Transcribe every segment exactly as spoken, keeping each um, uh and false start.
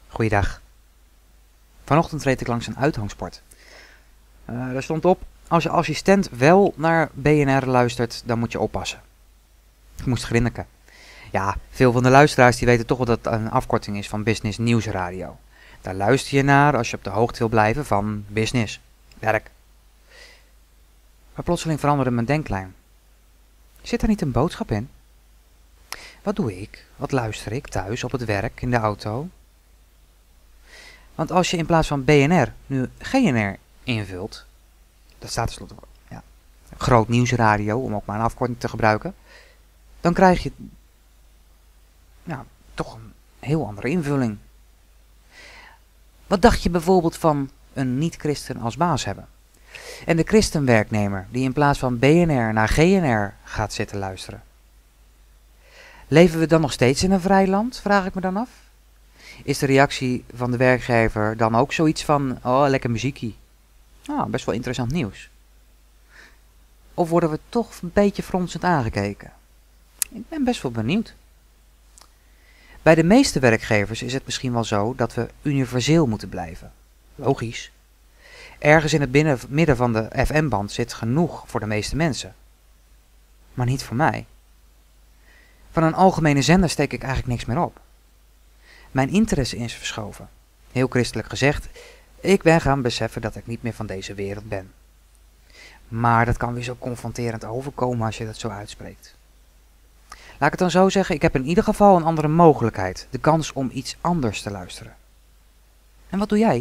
Goeiedag. Vanochtend reed ik langs een uithangbord. Uh, daar stond op, als je assistent wel naar B N R luistert, dan moet je oppassen. Ik moest grinniken. Ja, veel van de luisteraars die weten toch wel dat het een afkorting is van Business Nieuwsradio. Daar luister je naar als je op de hoogte wil blijven van business, werk. Maar plotseling veranderde mijn denklijn. Zit er niet een boodschap in? Wat doe ik? Wat luister ik thuis, op het werk, in de auto? Want als je in plaats van B N R nu G N R invult, dat staat tenslotte voor, ja, Groot Nieuwsradio, om ook maar een afkorting te gebruiken, dan krijg je ja, toch een heel andere invulling. Wat dacht je bijvoorbeeld van een niet-christen als baas hebben? En de christenwerknemer die in plaats van B N R naar G N R gaat zitten luisteren? Leven we dan nog steeds in een vrij land, vraag ik me dan af? Is de reactie van de werkgever dan ook zoiets van, oh, lekker muziekie. Ah, best wel interessant nieuws. Of worden we toch een beetje fronsend aangekeken? Ik ben best wel benieuwd. Bij de meeste werkgevers is het misschien wel zo dat we universeel moeten blijven. Logisch. Ergens in het binnen, midden van de F M-band zit genoeg voor de meeste mensen. Maar niet voor mij. Van een algemene zender steek ik eigenlijk niks meer op. Mijn interesse is verschoven. Heel christelijk gezegd, ik ben gaan beseffen dat ik niet meer van deze wereld ben. Maar dat kan weer zo confronterend overkomen als je dat zo uitspreekt. Laat ik het dan zo zeggen, ik heb in ieder geval een andere mogelijkheid. De kans om iets anders te luisteren. En wat doe jij?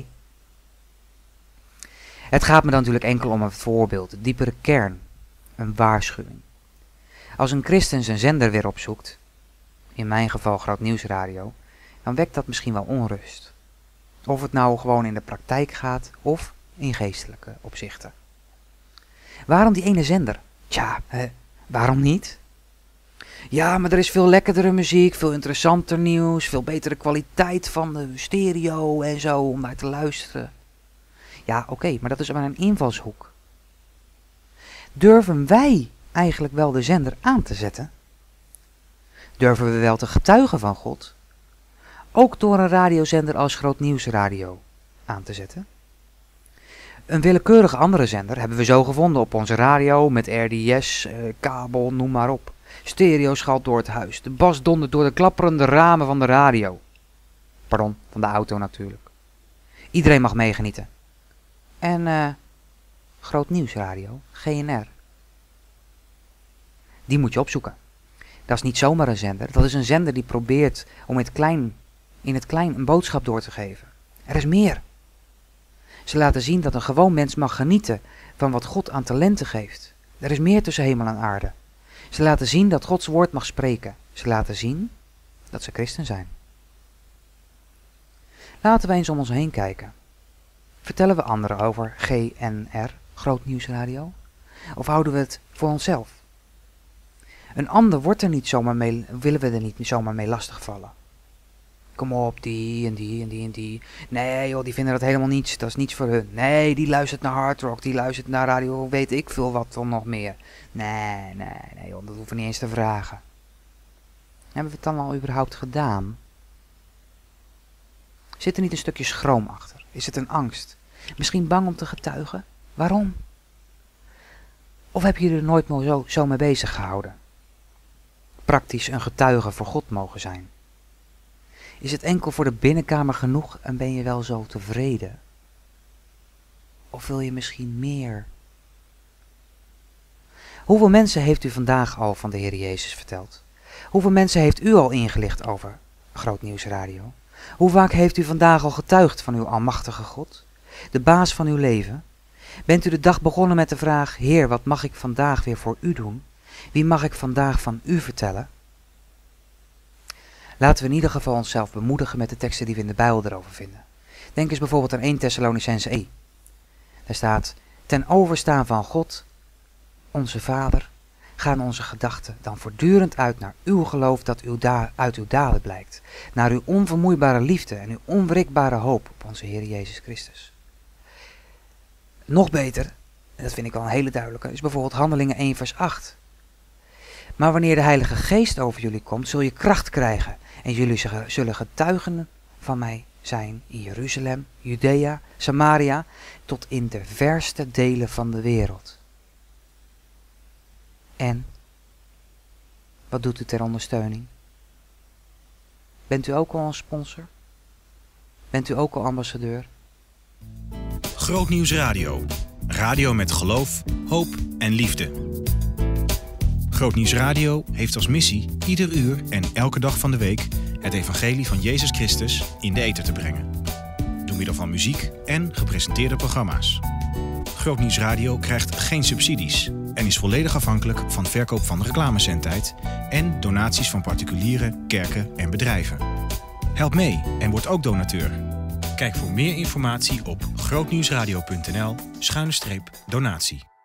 Het gaat me dan natuurlijk enkel om een voorbeeld, de diepere kern. Een waarschuwing. Als een christen zijn zender weer opzoekt, in mijn geval Groot Nieuwsradio, dan wekt dat misschien wel onrust. Of het nou gewoon in de praktijk gaat of in geestelijke opzichten. Waarom die ene zender? Tja, hè, waarom niet? Ja, maar er is veel lekkerdere muziek, veel interessanter nieuws, veel betere kwaliteit van de stereo en zo om naar te luisteren. Ja, oké, okay, maar dat is maar een invalshoek. Durven wij eigenlijk wel de zender aan te zetten? Durven we wel te getuigen van God? Ook door een radiozender als Groot Nieuwsradio aan te zetten? Een willekeurige andere zender hebben we zo gevonden op onze radio met R D S, eh, kabel, noem maar op. Stereo schalt door het huis. De bas dondert door de klapperende ramen van de radio. Pardon, van de auto natuurlijk. Iedereen mag meegenieten. En uh, Groot Nieuwsradio, G N R. Die moet je opzoeken. Dat is niet zomaar een zender. Dat is een zender die probeert om in het klein, in het klein een boodschap door te geven. Er is meer. Ze laten zien dat een gewoon mens mag genieten van wat God aan talenten geeft. Er is meer tussen hemel en aarde. Ze laten zien dat Gods woord mag spreken. Ze laten zien dat ze christen zijn. Laten wij eens om ons heen kijken. Vertellen we anderen over G N R, Groot Nieuwsradio? Of houden we het voor onszelf? Een ander wordt er niet zomaar mee, willen we er niet zomaar mee lastigvallen. Kom op, die en die en die en die. Nee joh, die vinden dat helemaal niets, dat is niets voor hun. Nee, die luistert naar hard rock, die luistert naar radio, weet ik veel wat dan nog meer. Nee, nee, nee joh, dat hoeven we niet eens te vragen. Hebben we het dan al überhaupt gedaan? Zit er niet een stukje schroom achter? Is het een angst? Misschien bang om te getuigen? Waarom? Of heb je er nooit meer zo, zo mee bezig gehouden? Praktisch een getuige voor God mogen zijn. Is het enkel voor de binnenkamer genoeg en ben je wel zo tevreden? Of wil je misschien meer? Hoeveel mensen heeft u vandaag al van de Heer Jezus verteld? Hoeveel mensen heeft u al ingelicht over Groot Nieuwsradio? Hoe vaak heeft u vandaag al getuigd van uw almachtige God? De baas van uw leven? Bent u de dag begonnen met de vraag, Heer, wat mag ik vandaag weer voor u doen? Wie mag ik vandaag van u vertellen? Laten we in ieder geval onszelf bemoedigen met de teksten die we in de Bijbel erover vinden. Denk eens bijvoorbeeld aan Eerste Thessalonicenzen één. Daar staat, ten overstaan van God, onze Vader, gaan onze gedachten dan voortdurend uit naar uw geloof dat uw da- uit uw daden blijkt. Naar uw onvermoeibare liefde en uw onwrikbare hoop op onze Heer Jezus Christus. Nog beter, en dat vind ik wel een hele duidelijke, is bijvoorbeeld Handelingen één vers acht. Maar wanneer de Heilige Geest over jullie komt, zul je kracht krijgen en jullie zullen getuigen van mij zijn in Jeruzalem, Judea, Samaria, tot in de verste delen van de wereld. En, wat doet u ter ondersteuning? Bent u ook al een sponsor? Bent u ook al ambassadeur? Grootnieuws Radio. Radio met geloof, hoop en liefde. Grootnieuws Radio heeft als missie ieder uur en elke dag van de week het evangelie van Jezus Christus in de ether te brengen. Door middel van muziek en gepresenteerde programma's. Grootnieuws Radio krijgt geen subsidies en is volledig afhankelijk van verkoop van reclamezendtijd en donaties van particulieren, kerken en bedrijven. Help mee en word ook donateur. Kijk voor meer informatie op grootnieuwsradio punt n l schuine streep donatie.